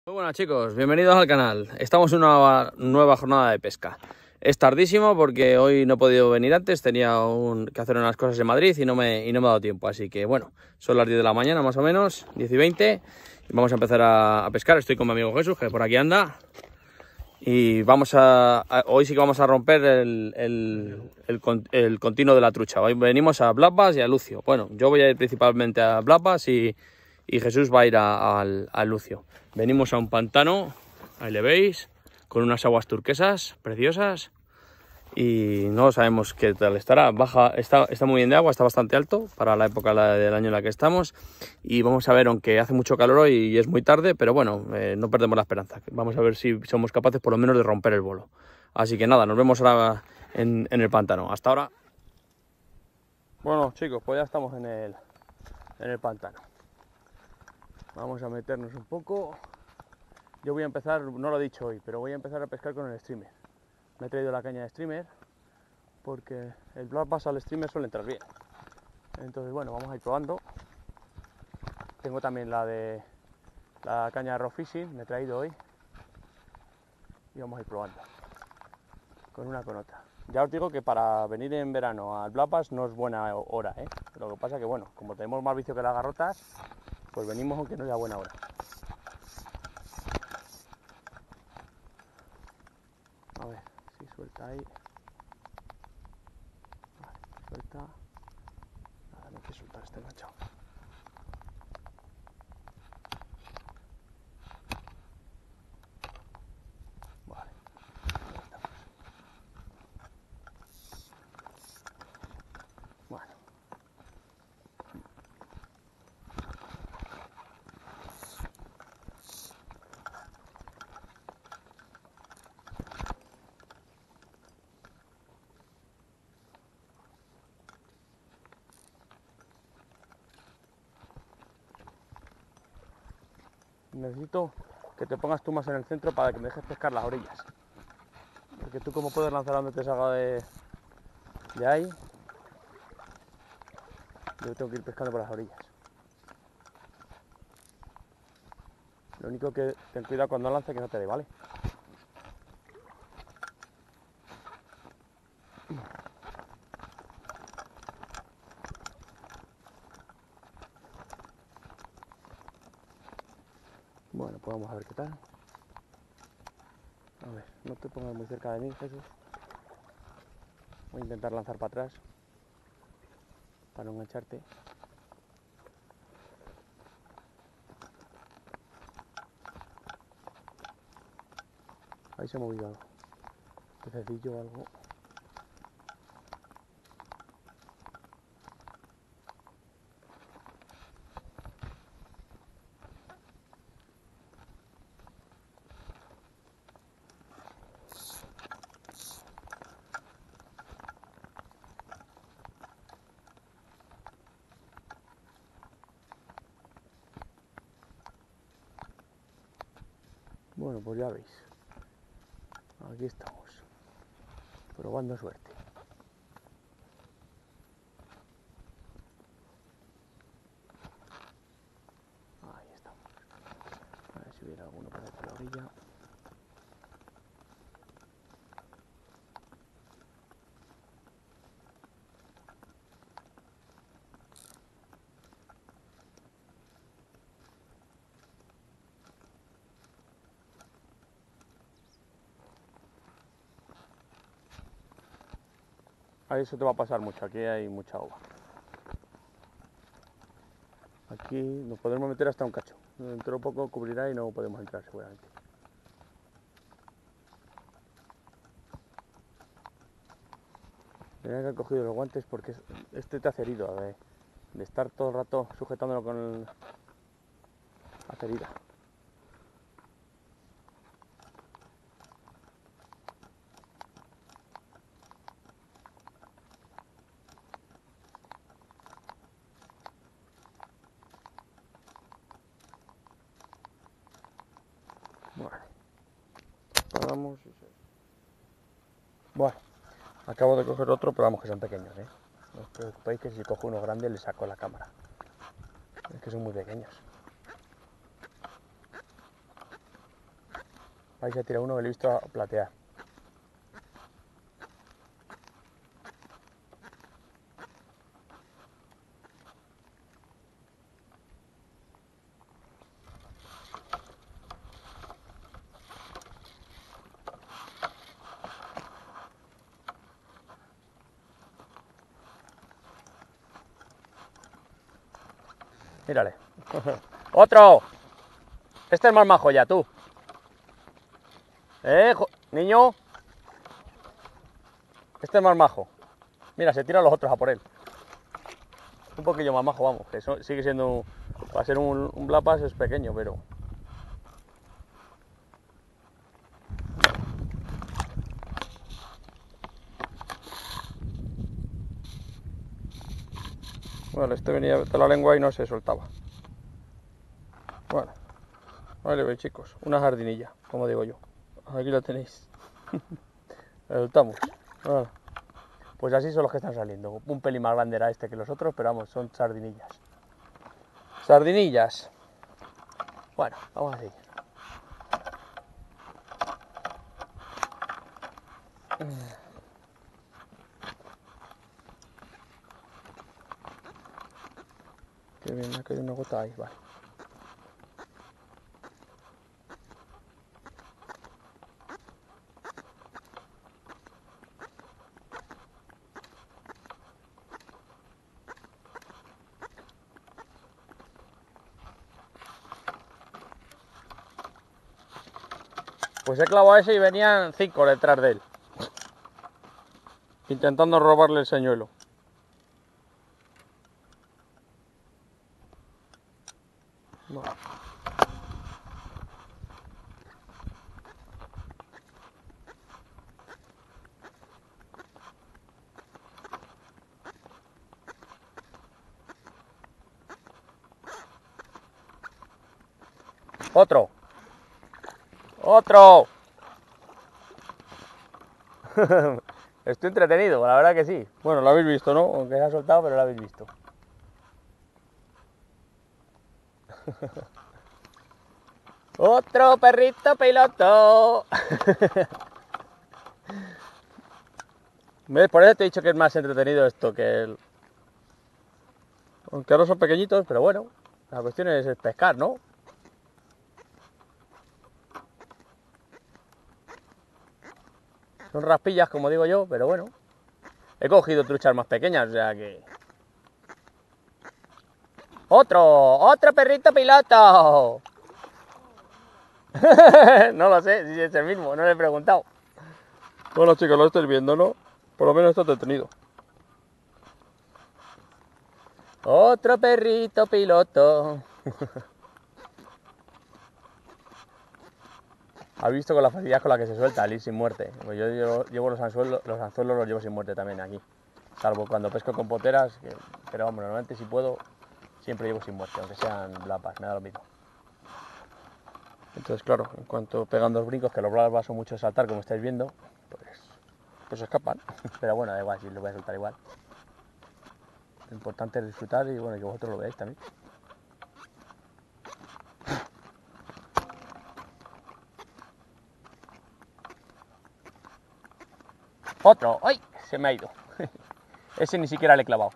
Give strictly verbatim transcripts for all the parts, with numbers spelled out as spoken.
Muy buenas chicos, bienvenidos al canal. Estamos en una nueva jornada de pesca. Es tardísimo porque hoy no he podido venir antes, tenía un, que hacer unas cosas en Madrid y no, me, y no me ha dado tiempo. Así que bueno, son las diez de la mañana más o menos, diez y veinte. Y vamos a empezar a, a pescar. Estoy con mi amigo Jesús, que por aquí anda. Y vamos a, a hoy sí que vamos a romper el, el, el, el continuo de la trucha. Hoy venimos a Black Bass y a Lucio. Bueno, yo voy a ir principalmente a Black Bass y, y Jesús va a ir a, a, a Lucio. Venimos a un pantano, ahí le veis, con unas aguas turquesas preciosas y no sabemos qué tal estará. Baja, está, está muy bien de agua, está bastante alto para la época del año en la que estamos y vamos a ver, aunque hace mucho calor hoy y es muy tarde, pero bueno, eh, no perdemos la esperanza. Vamos a ver si somos capaces por lo menos de romper el bolo. Así que nada, nos vemos ahora en, en el pantano. Hasta ahora. Bueno chicos, pues ya estamos en el, en el pantano. Vamos a meternos un poco. Yo voy a empezar, no lo he dicho hoy, pero voy a empezar a pescar con el streamer. Me he traído la caña de streamer porque el Black Bass al streamer suele entrar bien. Entonces bueno, vamos a ir probando. Tengo también la de la caña de rock fishing, me he traído hoy. Y vamos a ir probando. Con una con otra. Ya os digo que para venir en verano al Black Bass no es buena hora, ¿eh? Lo que pasa que bueno, como tenemos más vicio que las garrotas, pues venimos aunque no sea buena hora. A ver si suelta ahí. Vale, suelta. Nada, no hay que soltar, está enganchado. Vale, ahí estamos. Bueno. Necesito que te pongas tú más en el centro para que me dejes pescar las orillas. Porque tú como puedes lanzar donde te salga de, de ahí, yo tengo que ir pescando por las orillas. Lo único que ten cuidado cuando lances que no te dé, ¿vale? Bueno, pues vamos a ver qué tal. A ver, no te pongas muy cerca de mí, Jesús. Voy a intentar lanzar para atrás para no engancharte. Ahí se ha movido algo. Pececillo o algo. Bueno, pues ya veis. Aquí estamos. Probando suerte. Ahí estamos. A ver si hubiera alguno por esta orilla. Ahí eso te va a pasar mucho, aquí hay mucha agua. Aquí nos podremos meter hasta un cacho. Dentro de poco cubrirá y no podemos entrar seguramente. Tenía que haber cogido los guantes porque este te hace herido de, de estar todo el rato sujetándolo con el, hace herida. Bueno, paramos y se... Bueno, acabo de coger otro, pero vamos que son pequeños, ¿eh? No os preocupéis que si cojo uno grande le saco la cámara. Es que son muy pequeños. Ahí se tira uno que le he visto platear. Mírale. ¡Otro! Este es más majo ya, tú. ¿Eh, niño? Este es más majo. Mira, se tiran los otros a por él. Un poquillo más majo, vamos. Que eso sigue siendo... Un, va a ser un, un black bass, es pequeño, pero... Bueno, este venía de la lengua y no se soltaba. Bueno, vale, bien, chicos, una jardinilla, como digo yo. Aquí lo tenéis. La soltamos. Bueno, pues así son los que están saliendo. Un pelín más grande era este que los otros, pero vamos, son sardinillas. Sardinillas. Bueno, vamos a seguir. Qué bien, ha caído una gota ahí, vale. Pues he clavado ese y venían cinco detrás de él. Intentando robarle el señuelo. No. Otro. Otro. Estoy entretenido, la verdad que sí. Bueno, lo habéis visto, ¿no? Aunque se ha soltado, pero lo habéis visto. Otro perrito piloto. ¿Ves? Por eso te he dicho que es más entretenido esto que el... Aunque ahora son pequeñitos, pero bueno, la cuestión es pescar, ¿no? Son raspillas, como digo yo, pero bueno. He cogido truchas más pequeñas, o sea que... ¡Otro! ¡Otro perrito piloto! No lo sé, si es el mismo, no le he preguntado. Bueno, chicos, lo estáis viendo, ¿no? Por lo menos está entretenido. Otro perrito piloto. ¿Has visto con la facilidad con la que se suelta al ir sin muerte? Pues yo llevo, llevo los, anzuelos, los anzuelos los llevo sin muerte también aquí. Salvo cuando pesco con poteras, que, pero vamos, normalmente si puedo, siempre llevo sin muerte, aunque sean blapas, me da lo mismo. Entonces, claro, en cuanto pegan dos brincos, que los blapas son mucho de saltar, como estáis viendo, pues, pues se escapan. Pero bueno, da igual, si los voy a soltar igual. Lo importante es disfrutar y bueno, que vosotros lo veáis también. Otro, ¡ay! Se me ha ido. Ese ni siquiera le he clavado.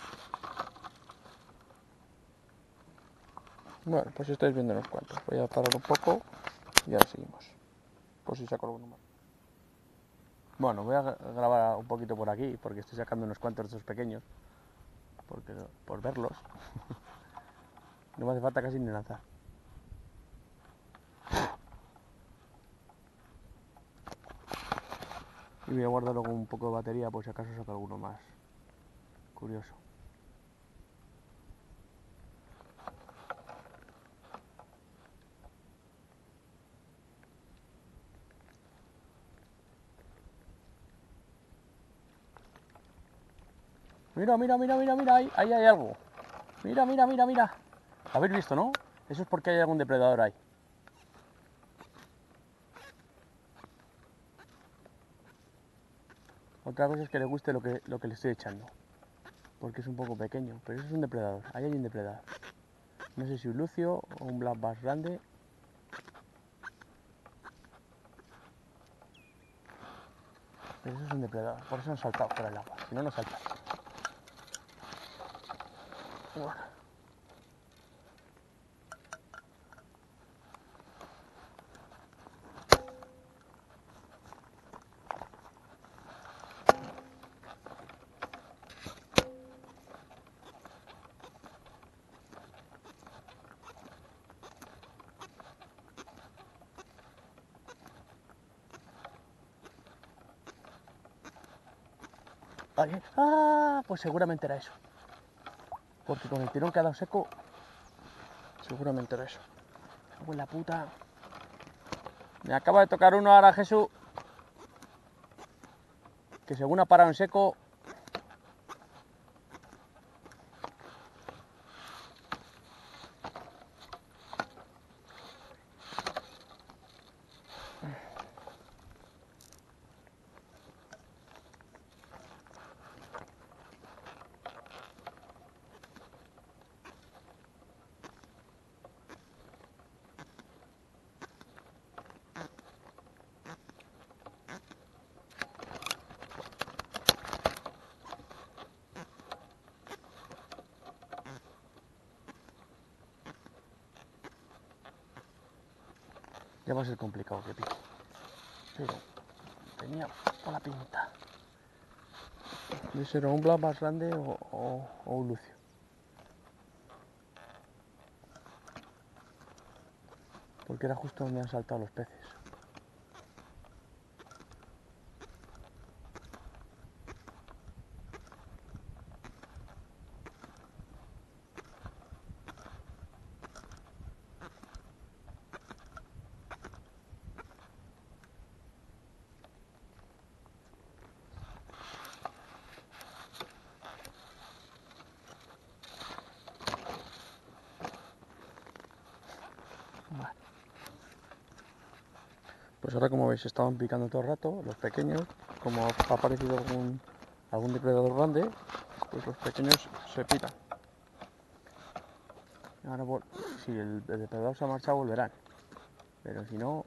Bueno, pues estáis viendo unos cuantos. Voy a parar un poco y ahora seguimos. Por si saco alguno más. Bueno, voy a grabar un poquito por aquí porque estoy sacando unos cuantos de estos pequeños. Porque, por verlos. No me hace falta casi ni lanzar. Y voy a guardarlo con un poco de batería por si acaso saco alguno más curioso. Mira, mira, mira, mira, mira, ahí, ahí hay algo. Mira, mira, mira, mira. ¿Habéis visto, no? Eso es porque hay algún depredador ahí. Otra cosa es que le guste lo que, lo que le estoy echando. Porque es un poco pequeño, pero eso es un depredador. Ahí hay un depredador. No sé si un lucio o un black bass grande. Pero eso es un depredador, por eso han saltado fuera del agua, si no, no saltan. Bueno. Vale. Ah, pues seguramente era eso. Porque con el tirón que ha dado seco, seguramente era eso. Me cago en la puta. Me acaba de tocar uno ahora, Jesús, que según ha parado en seco. Ya va a ser complicado que pique, pero tenía la pinta de ser un blanco más grande o, o, o un lucio. Porque era justo donde han saltado los peces. Vale. Pues ahora, como veis, estaban picando todo el rato los pequeños. Como ha aparecido algún, algún depredador grande, pues los pequeños se piran. Ahora, si el, el depredador se ha marchado, volverán. Pero si no...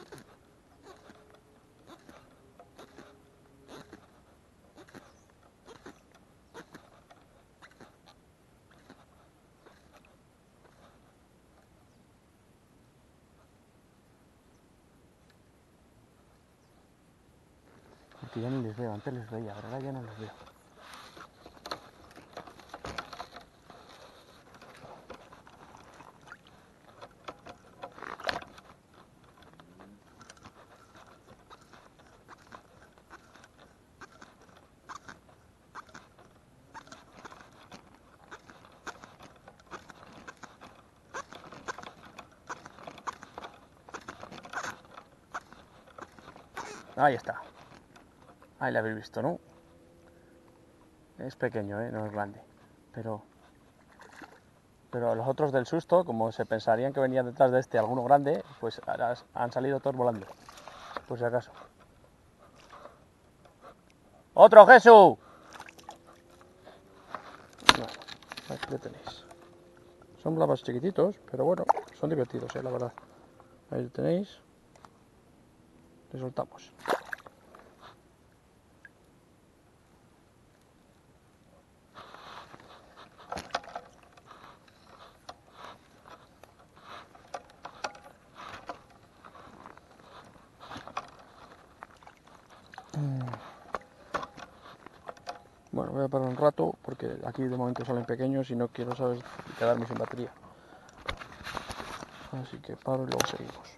Porque ya ni les veo, antes les veía, ahora ya no los veo. Ahí está. Ahí lo habéis visto, ¿no? Es pequeño, ¿eh? No es grande. Pero... Pero los otros del susto, como se pensarían que venía detrás de este alguno grande, pues ahora han salido todos volando. Por si acaso. ¡Otro, Jesús! Bueno, aquí lo tenéis. Son blavas chiquititos, pero bueno, son divertidos, ¿eh? La verdad. Ahí lo tenéis. Le soltamos. Bueno, voy a parar un rato porque aquí de momento salen pequeños y no quiero, ¿sabes?, quedarme sin batería. Así que paro y luego seguimos.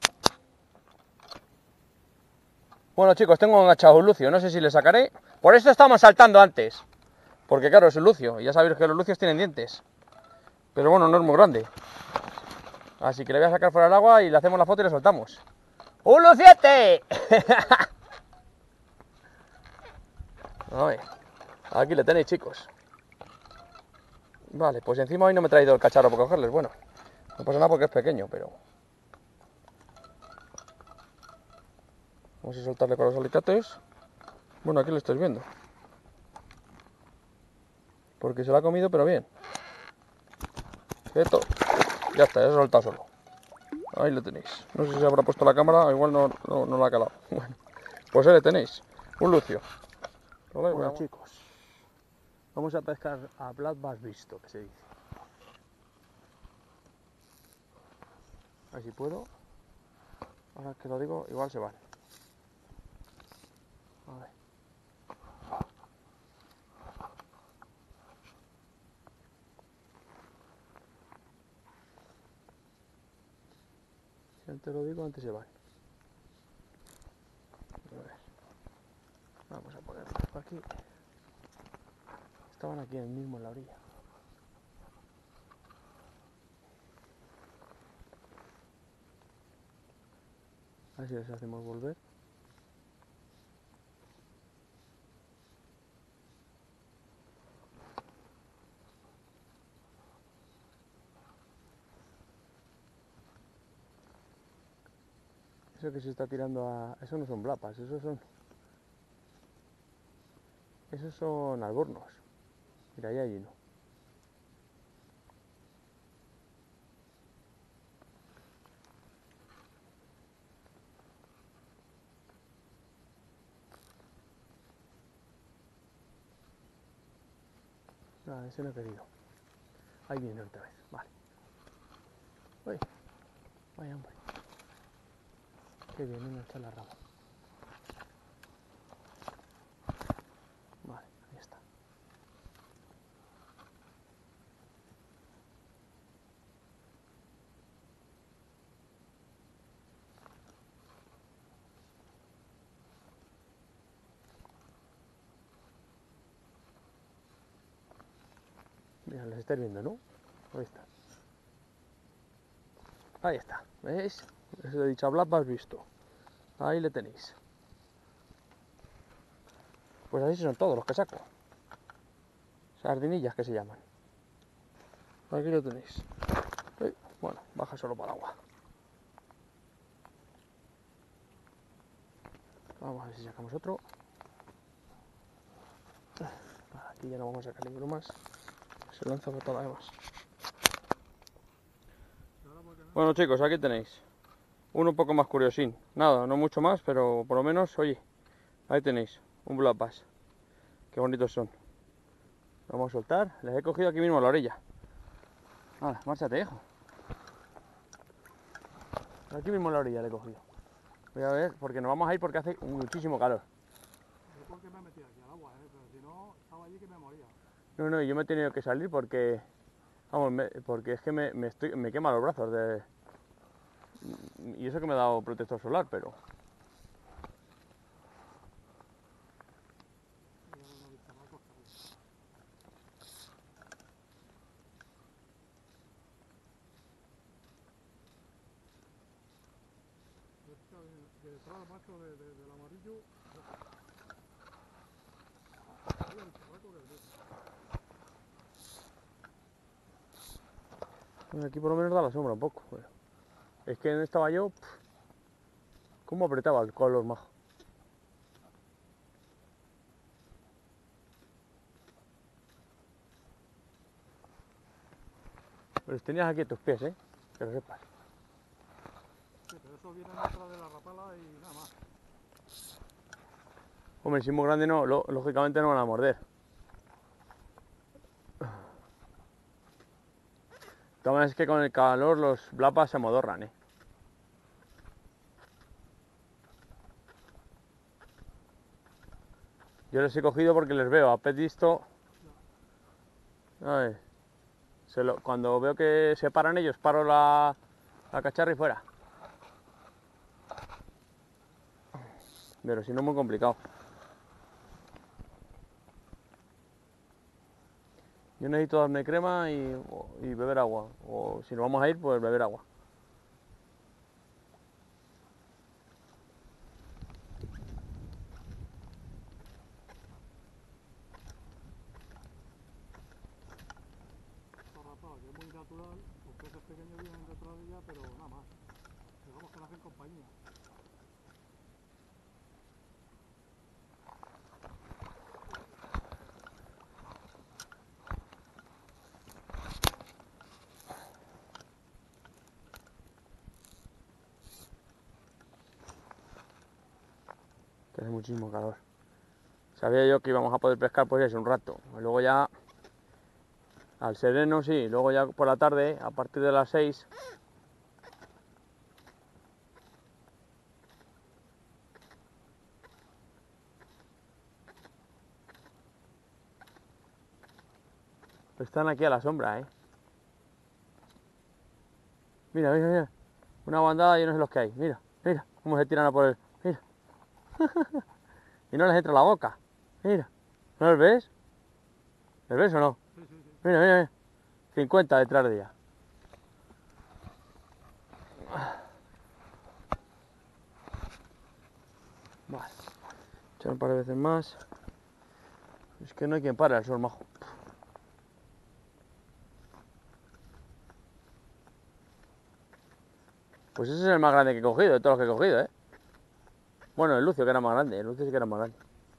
Bueno, chicos, tengo enganchado un lucio, no sé si le sacaré. Por esto estábamos saltando antes. Porque claro, es un lucio, y ya sabéis que los lucios tienen dientes. Pero bueno, no es muy grande. Así que le voy a sacar fuera del agua y le hacemos la foto y le soltamos. ¡Un luciete! A ver, aquí le tenéis, chicos. Vale, pues encima hoy no me he traído el cacharro para cogerles. Bueno, no pasa nada porque es pequeño, pero... Vamos a soltarle con los alicates. Bueno, aquí lo estáis viendo. Porque se lo ha comido, pero bien. Quieto. Ya está, ya se ha soltado solo. Ahí lo tenéis. No sé si se habrá puesto la cámara, igual no, no, no la ha calado. Bueno, pues ahí le tenéis. Un lucio. Bueno, chicos, vamos a pescar a Black Bass visto, que se dice. A ver si puedo. Ahora que lo digo, igual se van. A ver. Si antes lo digo, antes se van. A ver. Vamos a ponerlo por aquí. Estaban aquí mismo en la orilla. A ver si les hacemos volver. Eso que se está tirando a... Eso no son blapas, esos son... Esos son albornos. Mira, ahí hay uno. Nada, ese no he querido. Ahí viene otra vez, vale. Uy, vaya hombre. Qué bien, no está la rama. Vale, ahí está. Mira, los estáis viendo, ¿no? Ahí está. Ahí está, ¿veis? Les he dicho, Black Bass visto. Ahí le tenéis. Pues así son todos los que saco. Sardinillas que se llaman. Aquí lo tenéis. Uy, bueno, baja solo para el agua. Vamos a ver si sacamos otro. Aquí ya no vamos a sacar ninguno más. Se lanza por todas las demás. Bueno chicos, aquí tenéis. Uno un poco más curiosín. Nada, no mucho más, pero por lo menos, oye, ahí tenéis. Un Black Bass. Qué bonitos son. Vamos a soltar. Les he cogido aquí mismo a la orilla. Nada, márchate, hijo. Aquí mismo en la orilla le he cogido. Voy a ver, porque nos vamos a ir porque hace muchísimo calor. Yo porque me he metido aquí al agua, ¿eh? Pero si no, estaba allí que me moría. No, no, yo me he tenido que salir porque... Vamos, me, porque es que me, me, estoy, me quema los brazos de... Y eso que me he dado protector solar, pero... Detrás, macho, de, de, del amarillo. Aquí por lo menos da la sombra un poco. Bueno, es que donde estaba yo... Pff, ¿cómo apretaba el color majo? Los tenías aquí a tus pies, ¿eh? Que lo sepas. Sí, pero eso viene detrás de la rapala y nada más. Hombre, si es muy grande, no, lo, lógicamente no van a morder. De todas maneras es que con el calor los Black Bass se amodorran, ¿eh? Yo les he cogido porque les veo a pez visto. A ver, se lo, cuando veo que se paran ellos, paro la, la cacharra y fuera. Pero si no es muy complicado. Yo necesito darme crema y, y beber agua. O si nos vamos a ir, pues beber agua. Esta rapala que es muy natural, los peces pequeños vienen detrás de ella, pero nada más. Digamos que le hacen compañía. Que hace muchísimo calor. Sabía yo que íbamos a poder pescar pues eso, un rato. Luego ya, al sereno sí, luego ya por la tarde, a partir de las seis, están aquí a la sombra, ¿eh? Mira, mira, mira. Una bandada y no sé los que hay. Mira, mira, cómo se tiran a por el... Mira. Y no les entra la boca. Mira. ¿No los ves? ¿Les ves o no? Mira, mira, mira. cincuenta detrás de ella. Vale. Echar un par de veces más. Es que no hay quien para el sol, majo. Pues ese es el más grande que he cogido, de todos los que he cogido, ¿eh? Bueno, el Lucio que era más grande, el Lucio sí que era más grande.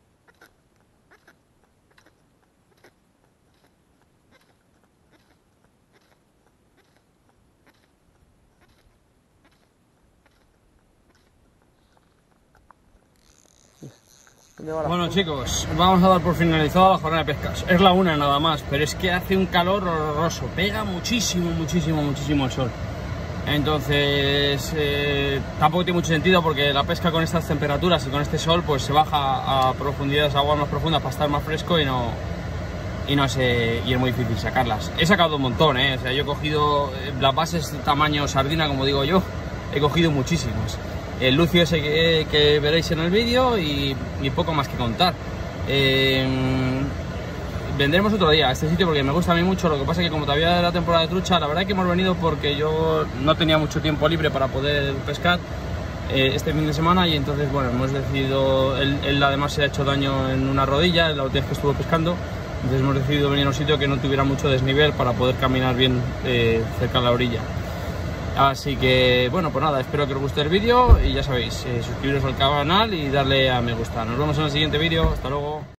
Bueno chicos, vamos a dar por finalizada la jornada de pesca. Es la una nada más, pero es que hace un calor horroroso. Pega muchísimo, muchísimo, muchísimo el sol. Entonces eh, tampoco tiene mucho sentido porque la pesca con estas temperaturas y con este sol pues se baja a profundidades, aguas más profundas para estar más fresco y no y no sé, y es muy difícil sacarlas. He sacado un montón, ¿eh? O sea, yo he cogido las bases tamaño sardina, como digo yo, he cogido muchísimos. El Lucio ese que, que veréis en el vídeo y, y poco más que contar. Eh, vendremos otro día a este sitio porque me gusta a mí mucho. Lo que pasa es que como todavía era la temporada de trucha, la verdad es que hemos venido porque yo no tenía mucho tiempo libre para poder pescar eh, este fin de semana y entonces bueno, hemos decidido, él, él además se ha hecho daño en una rodilla la última vez que estuvo pescando, entonces hemos decidido venir a un sitio que no tuviera mucho desnivel para poder caminar bien eh, cerca de la orilla. Así que bueno, pues nada, espero que os guste el vídeo y ya sabéis, eh, suscribiros al canal y darle a me gusta. Nos vemos en el siguiente vídeo, hasta luego.